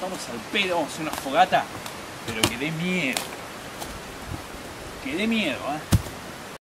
Vamos al pedo, vamos a hacer una fogata, pero que dé miedo. Que dé miedo, ¿eh?